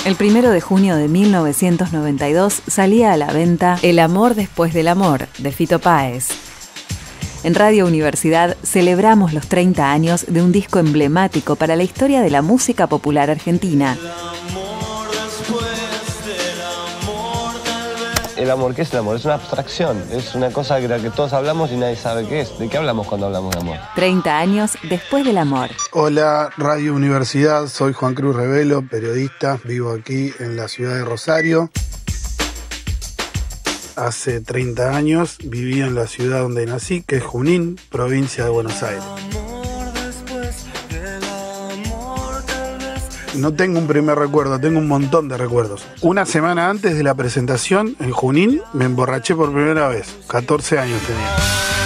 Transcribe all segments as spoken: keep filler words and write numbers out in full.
El primero de junio de mil novecientos noventa y dos salía a la venta El amor después del amor, de Fito Páez. En Radio Universidad celebramos los treinta años de un disco emblemático para la historia de la música popular argentina. El amor, ¿qué es el amor? Es una abstracción, es una cosa de la que todos hablamos y nadie sabe qué es. ¿De qué hablamos cuando hablamos de amor? treinta años después del amor. Hola, Radio Universidad, soy Juan Cruz Revelo, periodista, vivo aquí en la ciudad de Rosario. Hace treinta años viví en la ciudad donde nací, que es Junín, provincia de Buenos Aires. No tengo un primer recuerdo, tengo un montón de recuerdos. Una semana antes de la presentación en Junín me emborraché por primera vez. catorce años tenía.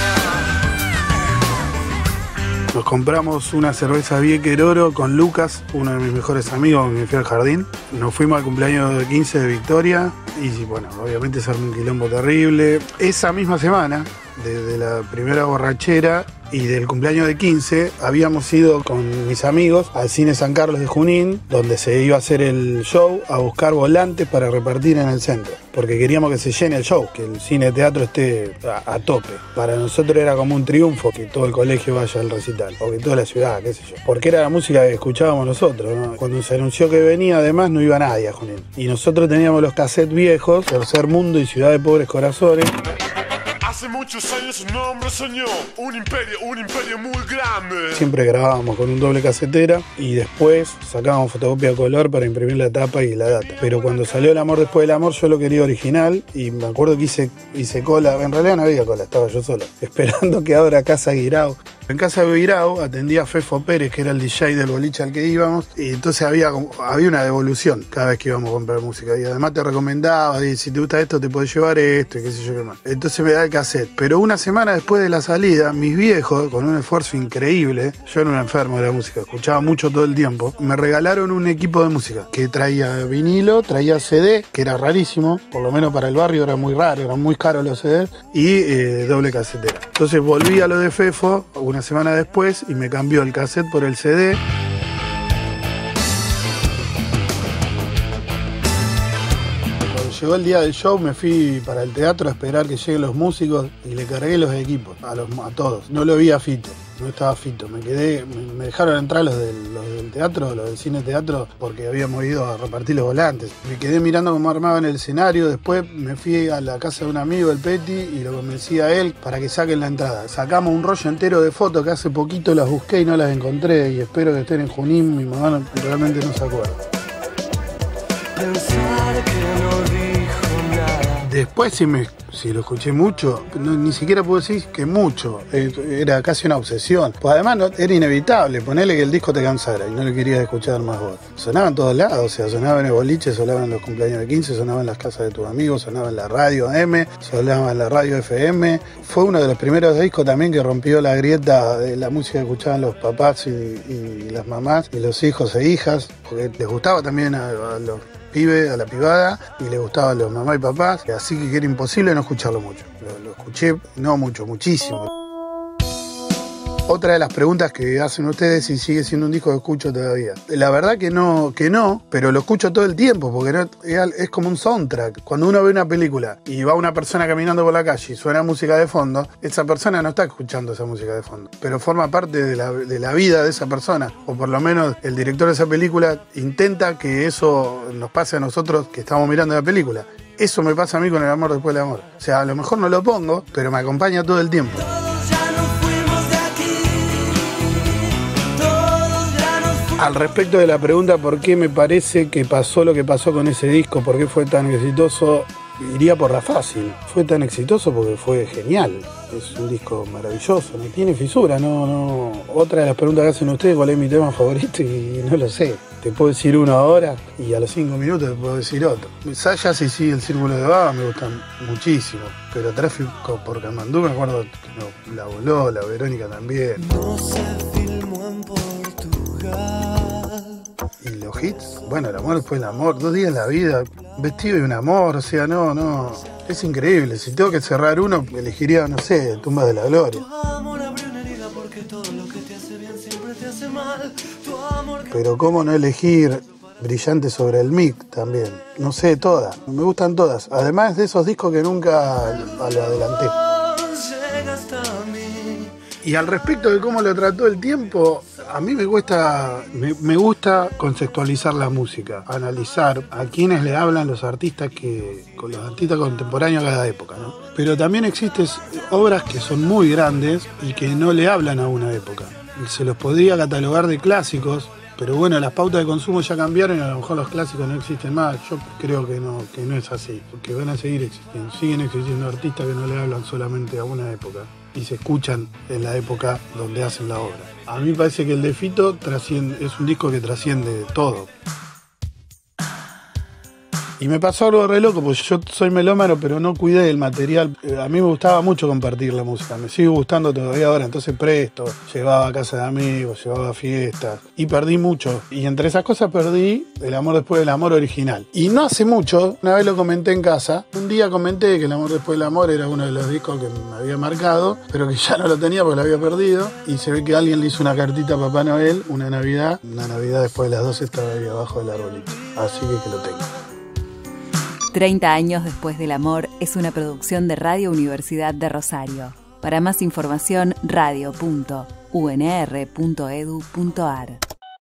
Nos compramos una cerveza Bieker Oro con Lucas, uno de mis mejores amigos, que me fui al jardín. Nos fuimos al cumpleaños de quince de Victoria y bueno, obviamente se armó un quilombo terrible. Esa misma semana, desde la primera borrachera y del cumpleaños de quince, habíamos ido con mis amigos al Cine San Carlos de Junín, donde se iba a hacer el show, a buscar volantes para repartir en el centro, porque queríamos que se llene el show, que el cine teatro esté a, a tope. Para nosotros era como un triunfo que todo el colegio vaya al recital, o que toda la ciudad, qué sé yo, porque era la música que escuchábamos nosotros, ¿no? Cuando se anunció que venía, además, no iba nadie a Junín, y nosotros teníamos los cassettes viejos, Tercer Mundo y Ciudad de Pobres Corazones. Hace muchos años un hombre soñó un imperio, un imperio muy grande. Siempre grabábamos con un doble casetera y después sacábamos fotocopia a color para imprimir la tapa y la data. Pero cuando salió El amor después del amor, yo lo quería original y me acuerdo que hice, hice cola. En realidad no había cola, estaba yo solo, esperando que abra Casa Guirao. En Casa Guirao atendía a Fefo Pérez, que era el D J del boliche al que íbamos, y entonces había, había una devolución cada vez que íbamos a comprar música. Y además te recomendaba, y si te gusta esto te podés llevar esto, y qué sé yo qué más. Entonces me da el cassette. Pero una semana después de la salida, mis viejos, con un esfuerzo increíble, yo era un enfermo de la música, escuchaba mucho todo el tiempo, me regalaron un equipo de música que traía vinilo, traía C D, que era rarísimo, por lo menos para el barrio era muy raro, eran muy caros los C Ds, y eh, doble casetera. Entonces volví a lo de Fefo una semana después y me cambió el cassette por el C D. Cuando llegó el día del show me fui para el teatro a esperar que lleguen los músicos y le cargué los equipos a, los, a todos. No lo vi a Fito, no estaba Fito. Me quedé, me, me dejaron entrar los del, los del teatro, los del cine teatro, porque habíamos ido a repartir los volantes. Me quedé mirando cómo armaban el escenario. Después me fui a la casa de un amigo, el Peti, y lo convencí a él para que saquen la entrada. Sacamos un rollo entero de fotos que hace poquito las busqué y no las encontré, y espero que estén en Junín. Mi mamá no, realmente no se acuerda. Pensar que no dijo nada. Después sí me... Si lo escuché mucho, no, ni siquiera puedo decir que mucho, era casi una obsesión. Pues además no, era inevitable, ponerle que el disco te cansara y no le querías escuchar más voz. Sonaba en todos lados, o sea, sonaba en el boliche, sonaba en los cumpleaños de quince, sonaba en las casas de tus amigos, sonaba en la radio A M, sonaba en la radio F M. Fue uno de los primeros discos también que rompió la grieta de la música que escuchaban los papás y, y las mamás y los hijos e hijas, porque les gustaba también a, a los pibe, a la pibada, y le gustaba a los mamás y papás, así que era imposible no escucharlo mucho. Lo, lo escuché, no mucho, muchísimo. Otra de las preguntas que hacen ustedes si sigue siendo un disco que escucho todavía. La verdad que no, que no, pero lo escucho todo el tiempo, porque no, es, es como un soundtrack. Cuando uno ve una película y va una persona caminando por la calle y suena música de fondo, esa persona no está escuchando esa música de fondo, pero forma parte de la, de la vida de esa persona, o por lo menos el director de esa película intenta que eso nos pase a nosotros que estamos mirando la película. Eso me pasa a mí con El amor después del amor. O sea, a lo mejor no lo pongo, pero me acompaña todo el tiempo. Al respecto de la pregunta por qué me parece que pasó lo que pasó con ese disco, por qué fue tan exitoso, iría por la fácil. Fue tan exitoso porque fue genial. Es un disco maravilloso, no tiene fisura, no, no. Otra de las preguntas que hacen ustedes, ¿cuál es mi tema favorito? Y no lo sé. Te puedo decir uno ahora y a los cinco minutos te puedo decir otro. Saya sí, sí, El Círculo de Baba me gustan muchísimo. Pero Tráfico por Kamandú me acuerdo que no, la voló, la Verónica también. No se filmó en Portugal. Y los hits, bueno, El amor después del amor, Dos días en la vida, Vestido de un amor, o sea, no, no. Es increíble. Si tengo que cerrar uno, elegiría, no sé, Tumbas de la Gloria. Pero cómo no elegir Brillante sobre el mic también. No sé, todas. Me gustan todas. Además de esos discos que nunca lo adelanté. Y al respecto de cómo lo trató el tiempo, a mí me cuesta, me, me gusta conceptualizar la música, analizar a quienes le hablan los artistas que, con los artistas contemporáneos de cada época, ¿no? Pero también existen obras que son muy grandes y que no le hablan a una época. Se los podría catalogar de clásicos, pero bueno, las pautas de consumo ya cambiaron y a lo mejor los clásicos no existen más. Yo creo que no, que no es así, porque van a seguir existiendo. Siguen existiendo artistas que no le hablan solamente a una época y se escuchan en la época donde hacen la obra. A mí me parece que el de Fito trasciende, es un disco que trasciende todo. Y me pasó algo re loco, porque yo soy melómano, pero no cuidé del material. A mí me gustaba mucho compartir la música, me sigue gustando todavía ahora, entonces presto, llevaba a casa de amigos, llevaba a fiestas, y perdí mucho. Y entre esas cosas perdí El amor después del amor original. Y no hace mucho, una vez lo comenté en casa, un día comenté que El amor después del amor era uno de los discos que me había marcado, pero que ya no lo tenía porque lo había perdido, y se ve que alguien le hizo una cartita a Papá Noel, una Navidad, una Navidad después de las doce estaba ahí abajo del arbolito, así que que lo tengo. treinta años después del amor es una producción de Radio Universidad de Rosario. Para más información, radio punto u n r punto e d u punto a r.